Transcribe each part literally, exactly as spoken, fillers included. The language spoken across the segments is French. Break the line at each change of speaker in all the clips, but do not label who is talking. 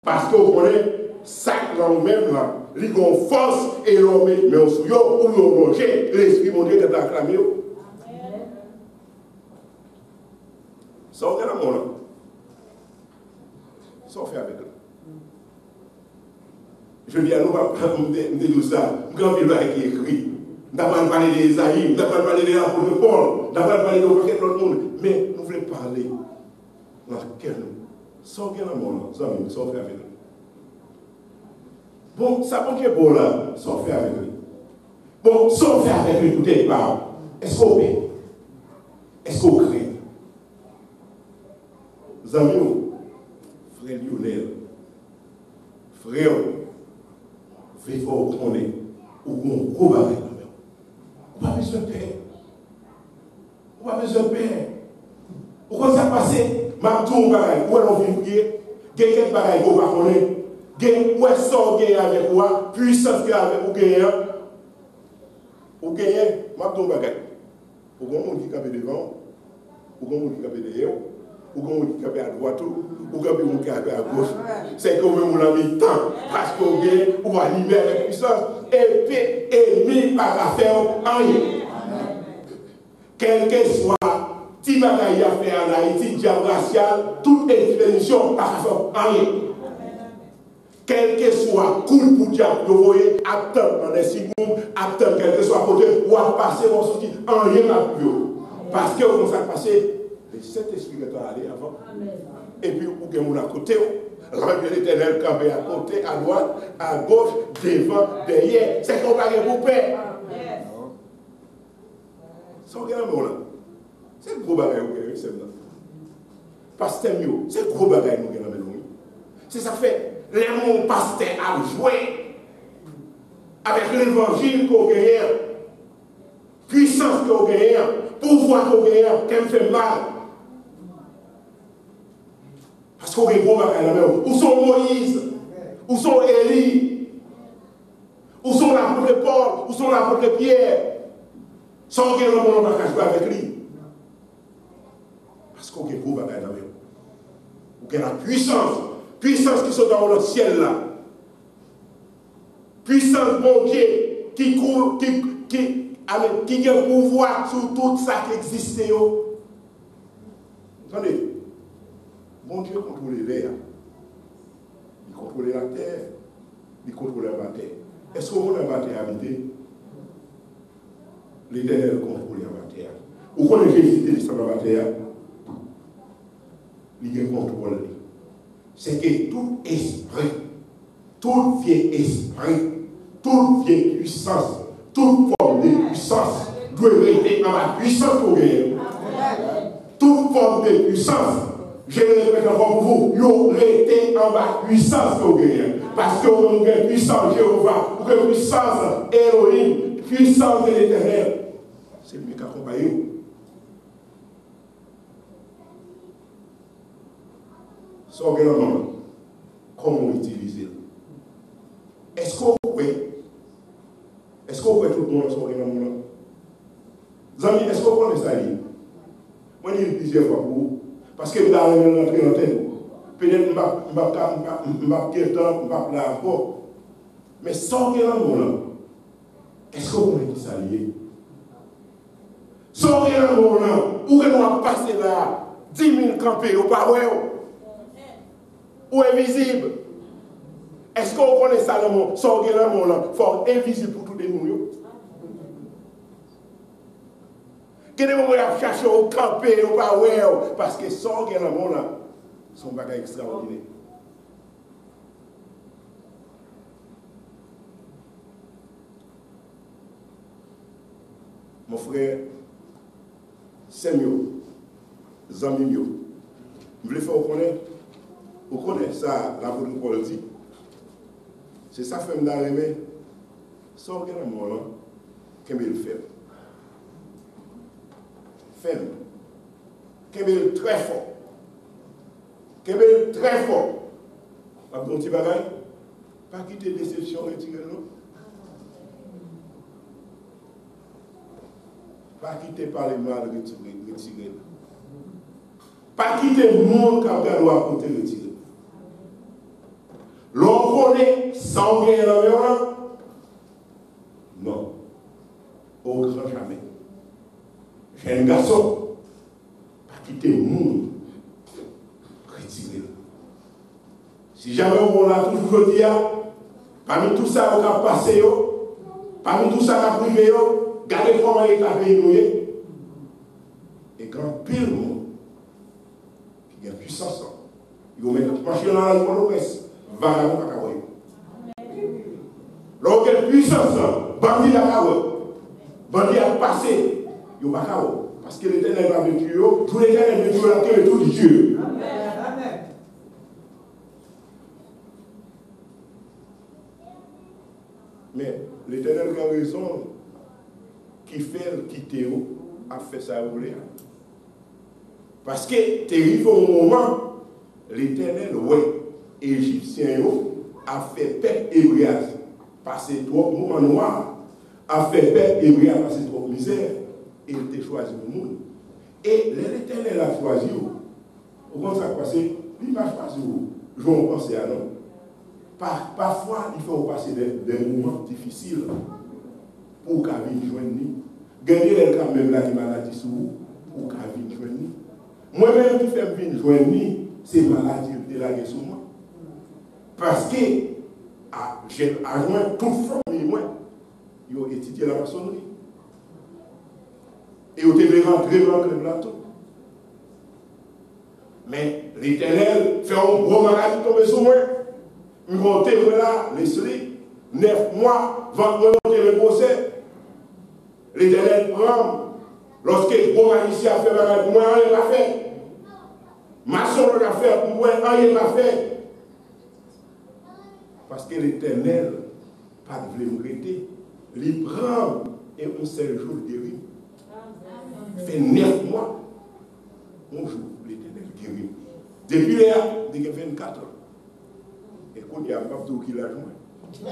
Parce que vous connaissez, ça dans même là, il y a une force et l'homme, mais on se dit, ou l'on mange, l'esprit mon Dieu qui a acclamé. Ça, on est là, mon là. Ça, on fait avec eux. Je dis à nous, je dis ça, je dis qui écrit. D'abord, on parler des Isaïe, d'abord, on parler de l'apôtre Paul, d'abord, on parler de l'autre monde. Mais nous voulons parler dans quel sans bien la mort, ça veut sans faire avec lui. Bon, ça peut être bon là, sans faire avec lui. Bon, sans faire avec lui, tout est pas. Est-ce qu'on paie? Est-ce qu'on crée? Amis, frère Lionel, frère, il faut qu'on ait, ou qu'on gros barré. On n'a pas besoin de paix. On n'a pas besoin de paix. Pourquoi ça passe? Marteau, pareil, où est-ce qu'on vient prier? Quelqu'un pareil, qu'on va connaître. Où est-ce qu'on gagne avec moi? Puissance qui est avec vous gagne. Vous gagnez, marteau, pareil. Ou qu'on monde qui capte devant, ou qu'on monde qui capte derrière, ou qu'on monde qui capte à droite, ou qu'on monde qui capte à gauche. C'est comme on l'a mis tant, parce qu'on gagne, on va libérer la puissance. Et puis, ennemi par la faire rien. Quel que soit. Si bagaille a fait en Haïti, diable racial, toute expédition par rien. Quel que soit coup pour diable, vous voyez, attendre dans les secondes, attendre quel que soit côté, ou à passer, on sortit en rien à plus. Parce que vous avez passé, le Saint-Esprit est allé avant. Et puis, vous avez à côté, l'ange de l'Éternel campé à côté, à droite, à gauche, devant, derrière. C'est qu'on va vous père. Sans rien à là. C'est le gros bagage que vous avez. Pasteur, c'est le gros bagage que vous avez. C'est ça fait, les mots pasteur a joué avec l'évangile qu'on gagne, puissance qu'on gagne, pouvoir qu'on gagne, qu'elle me fait mal. Parce qu'on a un gros bagage là même. Où sont Moïse? Où sont Élie? Où sont l'apôtre Paul? Où sont l'apôtre Pierre? Sans qu'il y ait un monde qui jouer avec lui. Parce qu'on a un gros bagage là même. Ou qu'il y a la puissance. Puissance qui sont dans le ciel là. Puissance, mon Dieu, qui coule, qui, qui, avec, qui a le pouvoir sur tout ça qui existe. Attendez. Mon Dieu contrôle l'air. Il contrôle la terre. Il contrôle la terre. Est-ce qu'on a la terre habitée? L'Éternel contrôle la terre. Ou qu'on a Jésus sur la terre? Il contrôle. C'est que tout esprit, tout vieil esprit, toute vieille puissance, toute forme de puissance doit rester dans la puissance pour gagner. Toute forme de puissance, je le répète encore pour vous, vous restez en bas puissance pour gagner. Parce que vous avez puissance Jéhovah, vous avez puissance Elohim, puissance de l'Éternel. C'est lui qui accompagne vous. Son gouvernement, comment utiliser? Est-ce qu'on peut, est-ce qu'on peut tout le monde son gouvernement? Zami, est-ce qu'on connaît ça? Moi, je dis plusieurs fois pour vous, parce que vous avez rentré dans l'antenne. Peut-être que je ne vais pas là encore. Mais sans gouvernement, est-ce qu'on connaît qui s'allier? Sans gouvernement, où est-ce qu'on va passer là? dix mille campés au Parois? Ou invisible? Est-ce qu'on connaît ça dans mon son gouvernement là? Faut invisible pour tous les gens. Quel est le moment où il a cherché au campé, au Parois? Parce que son gouvernement là, son bagage extraordinaire. Mon frère, c'est mieux. Zami mieux. Vous voulez faire connaître? Vous connaissez ça, la politique politique. C'est ça fait me sans gouvernement là, qu'est-ce qu'il fait? Fait. Qu'est-ce très fort. Qu'est-ce très fort. Pas de petit bagage. Pas quitter déception, retirer nous. Pas quitter par les mal, retirer. Pas quitter le monde qui a gagné à côté, retirer. tourner sans rien dans le monde. Non. Au grand jamais. Jeune garçon, pas quitter le monde. Retirez-le. Si jamais on l'a toujours dit, parmi tout ça, on a passé, parmi tout ça, on a privé, regardez comment il a payé. Et quand pile monde, qui a puissance, il va mettre marcher dans la promesse, va à la cacahuète. Lorsqu'il y a puissance, bandit la cacahuète, bandit a passé, il va pas parce que l'Éternel va avec Dieu, tout l'Éternel veut Dieu la terre et tout Dieu. Amen. Mais l'Éternel a raison qui fait quitter a fait ça rouler. Parce que tu arrives au moment, l'Éternel, ouais, Égyptien a fait paix hébriase, passer trop moment noir, a fait paix hébriase, passer trop misère, et il t'a choisi le monde. Et l'Éternel a choisi vous. Comment ça passé? Il m'a choisi vous. Je vais penser à non. Par, parfois, il faut passer des, des moments difficiles pour qu'à venir joindre nous. Gagner quand même la maladie sur vous pour qu'à venir joindre nous. Moi-même qui fais venir joindre nous, c'est maladie de la guerre sur moi. Parce que ah, j'ai joint toute famille, moi, ils ont étudié la maçonnerie. Et ils ont été rentrés dans le plateau. Mais l'Éternel fait un gros maladie tomber sur moi. Ils vont monter là, les slips, neuf mois, vingt mois, monter le procès. L'Éternel prend, lorsque le gros magicien a fait maladie, moi, rien n'a fait. Maçon l'a fait, moi, rien n'a fait. Parce que l'Éternel, pas de me arrêter, il prend et un seul jour guéri. Il fait neuf mois, un jour, l'Éternel guérit. Depuis là, il y a vingt-quatre ans. Écoute, il y a un pape qui l'a joué.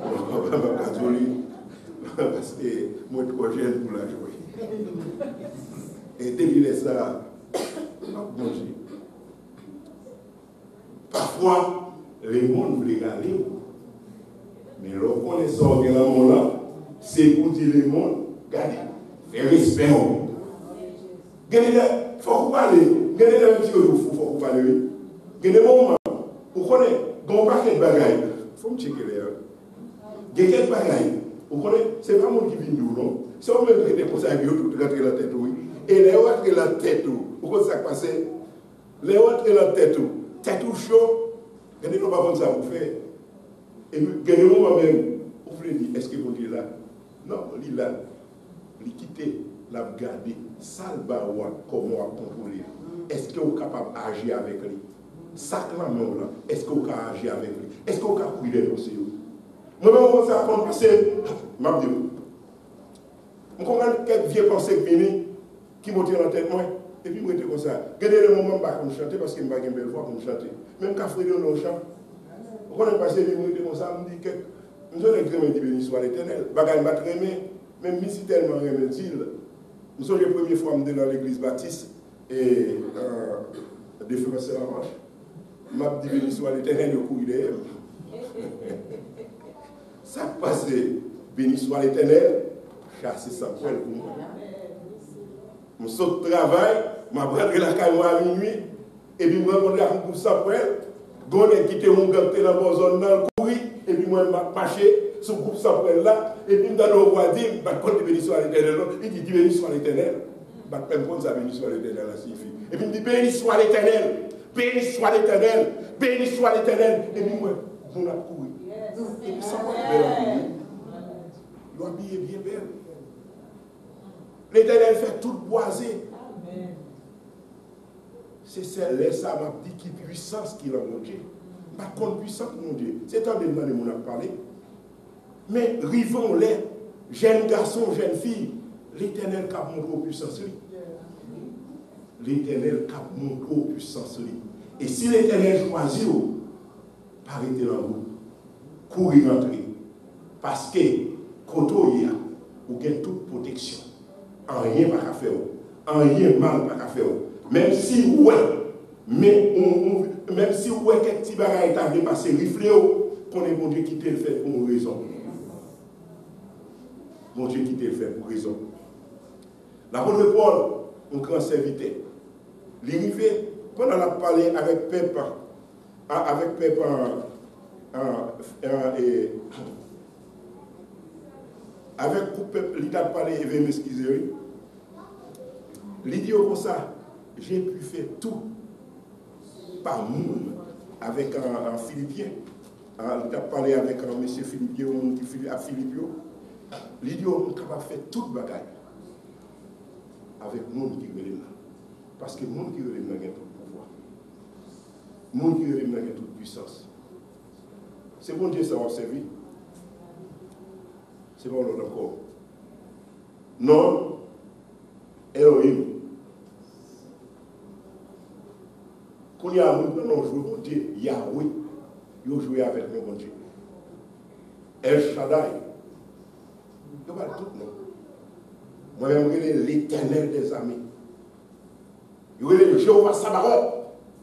Parce que moi, je suis trop jeune pour la jouer. Et depuis ça, bon Dieu. Parfois, les mondes vous régalent. Mais reconnaissant que la monde là, c'est pour dire les mondes, regardez, fais respect. Il faut parler. Il y a un petit peu de fou, il faut parler. Il y a des moments, vous connaissez, quand on parle de bagaille, il faut me checker les. Il y a quelques bagailles, vous connaissez, c'est pas moi qui viens de non. C'est on même qui est comme ça, qui est rentrer la tête, oui. Et les autres, la tête, vous connaissez ça qui passe? Les autres, la tête, tête chaud, il y a des gens qui ne savent pas ça pour faire. Et puis, il y a des moments même, vous voulez dire, est-ce que vous dites là? Non, il là, il quitte, l'a gardé, ça le baroua, comment contrôler. Est-ce que vous êtes capable d'agir avec lui? Ça, là, est-ce que vous pouvez agir avec lui? Est-ce que vous pouvez cuider pour lui? Moi-même, je vais apprendre parce que, je vais dire, je comprends quelques vieux pensées qui viennent, qui montent dans la tête, moi, et puis je suis comme ça. Regardez le moment où je vais chanter parce que je n'ai pas une belle voix pour chanter. Même quand je fais un chant, je connais pas ces livres comme ça, je me dis que nous sommes très bien béni soit l'Éternel. Je ne vais pas aimer, même si tellement remettre-il. Nous sommes les premières fois dans l'église baptiste et euh, défense la marche. M'a dit béni soit l'Éternel, le coup il est. Ça passe, béni soit l'Éternel, chasser sa poêle pour moi. Je saute travail, je prends la caille à minuit, et puis je rencontre la coupe sa poêle, je quitte mon gâteau dans la zone dans le courir, et puis moi je marché sur le groupe sa poêle là, et puis je me donne au roi dire, je compte béni soit l'Éternel, il dit béni soit l'Éternel. Je ne sais pas ça béni soit l'Éternel signifie. Et puis il me dit béni soit l'Éternel, béni soit l'Éternel, béni soit l'Éternel, et puis moi je vais courir. Et puis ça va belle habillée. Il doit habiller bien belle. L'Éternel fait tout boisé. C'est celle-là, ça m'a dit qui puissance qu'il a mon Dieu. Pas contre puissance, mon Dieu. C'est un des gens de mon a parlé. Mais rivons-les, jeunes garçons, jeunes filles, l'Éternel qui a montré puissance. L'Éternel qui a montré puissance. Et si l'Éternel choisit, arrêtez dans vous. Courir rentrer. Parce que, quand il y a, vous avez toute protection. En rien pas à faire. En rien mal pas à faire. Même si ouais, mais on, on, même si ouais quelques petits bagages étaient dépassés, riflé, qu'on est bon Dieu qui t'a fait pour une raison. Bon Dieu qui t'a fait pour une raison. L'apôtre Paul, un grand serviteur, l'arrivée, pendant la parler avec Pep, avec Pep, et avec Pep, il a parlé, il va m'excuser. Il dit comme ça, j'ai pu faire tout par monde avec un, un Philippien. Il a parlé avec un monsieur Philippien, à Philippio. Il dit on est capable de faire toute bagaille avec le monde qui relève là. Parce que le monde qui relève là a tout pouvoir. Le monde qui relève là a toute puissance. C'est bon Dieu, ça va servir. C'est bon l'autre encore. Non, Elohim. Quand il y a un monde, non, jouer bon Dieu, Yahweh, il joue avec le bon Dieu. El Shaddai. Il y a tout, non. Moi-même, je suis l'éternel des amis. Je suis le Jéhovah Sabaoth.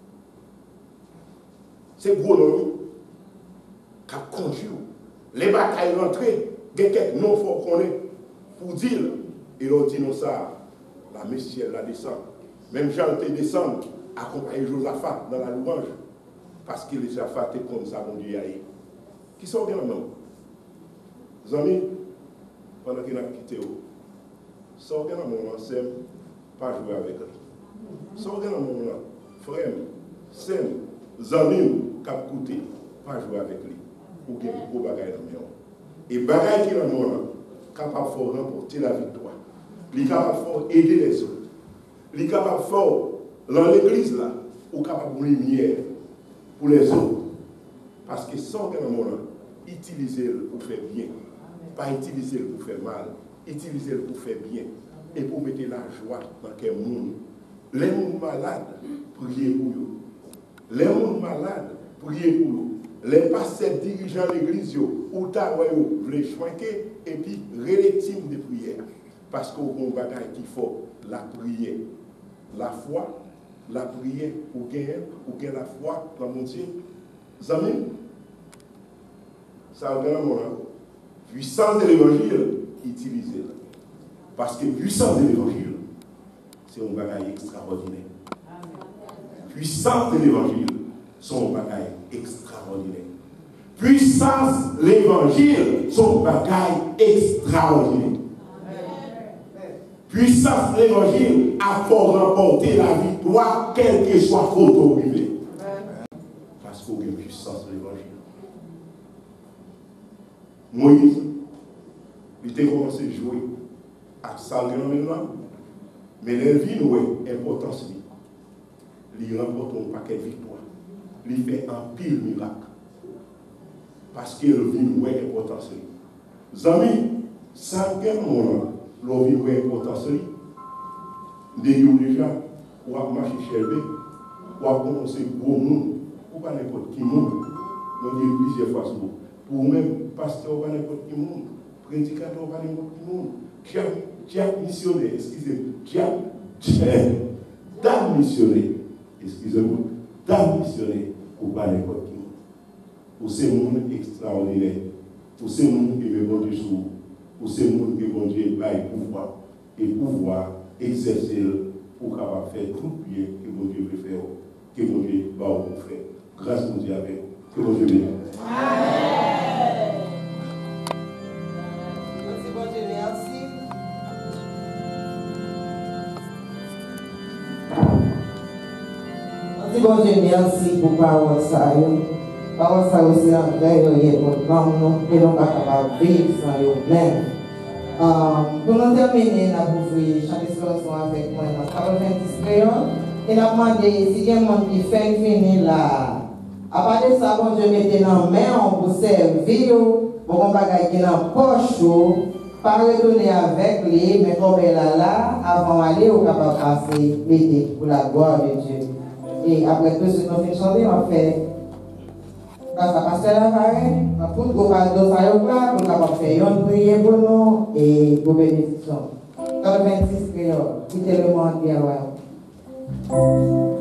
C'est gros nom qui a conduit. Les batailles rentrées, il y a quelques noms forts qu'on est pour dire, et l'on dit non ça, la Messie, elle la descend. Même Jean te descend, accompagner Josaphat dans la louange, parce que les Josaphat est comme ça, mon Dieu. Qui sont bien maintenant? Les amis, pendant qu'il a quitté, sortez dans mon moment, c'est pas jouer avec lui. Sortez dans mon moment, frère, c'est amis qui a coûté, pas jouer avec lui. Ou qu'il y ait un gros bagage dans le monde. Et bagage qui est dans le monde, capable de remporter la victoire. Il est capable d'aider les autres. Il est capable de faire, dans l'église là, ou capable de lumière pour les autres. Parce que sans que dans le monde, utilisez-le pour faire bien. Pas utiliser-le pour faire mal. Utilisez-le pour faire bien. Et pour mettre la joie dans quel monde. Les gens malades, priez pour eux. Les gens malades, priez pour eux. Les pasteurs dirigeants de l'église, ou ta vous voulez choquer, et puis relatives de prière. Parce qu'on a un bagage qui faut la prière. La foi, la prière, ou gagner, ou gagner la foi dans mon Dieu. Amis, ça a un moment. Puissance de l'évangile, utilisez-la. Parce que puissance de l'évangile, c'est un bagage extraordinaire. Puissance de l'évangile, c'est un bagage extraordinaire. Puissance de l'évangile, c'est un bagage extraordinaire. Puissance de l'évangile a pour remporter la victoire, quel que soit côté privé. Parce qu'on a une puissance de l'évangile. Moïse, il a commencé à jouer à ça maintenant, mais la vie nous est importante. Il remporte un paquet de victoires. Il fait un pile miracle. Parce que la vie nous est importante. Les amis, ça quel moment la vie nous est importante. Déjà, ou à marcher chez lui, ou à commencer gros monde, ou pas n'importe qui monde. Nous disons plusieurs fois souvent. Pour même pasteur, pas n'importe qui monde, prédicateur, pas n'importe qui monde, diable missionnaire, excusez-moi, diable, dame missionnaire, excusez-moi, dame missionnaire, ou pas n'importe qui monde. Pour ces monde extraordinaire, pour ces monde qui veut bon Dieu sur, pour ces monde qui veut bon Dieu bail pouvoir, et pouvoir exercer pour capable faire tout bien que bon Dieu veut faire, que bon Dieu va vous faire. Grâce à Dieu avec vous. Que bon Dieu bénisse. Amen.
Merci, bon Dieu, merci. Merci, bon Dieu, merci pour parole ça. Parole ça aussi, en vrai, il y a votre nom, et donc, capable de vivre sans eux-mêmes. Pour nous terminer, nous avons vu chaque exploration avec moi dans parole vingt-six créole. Et nous avons demandé si il y a un monde qui fait finir là. À part de ça, bon Dieu mette dans la main pour servir, pour bagage qui dans la poche, pas retourner avec lui, mais comme elle est là, avant d'aller, on va passer l'aider pour la gloire de Dieu. Et après tout ce que nous faisons chanter, on fait grâce à Pasteur Lavaré, pour nous faire deux saillots là, pour nous faire une prière pour nous et pour bénédiction. Dans le vingt-six créole, quittez le monde bien.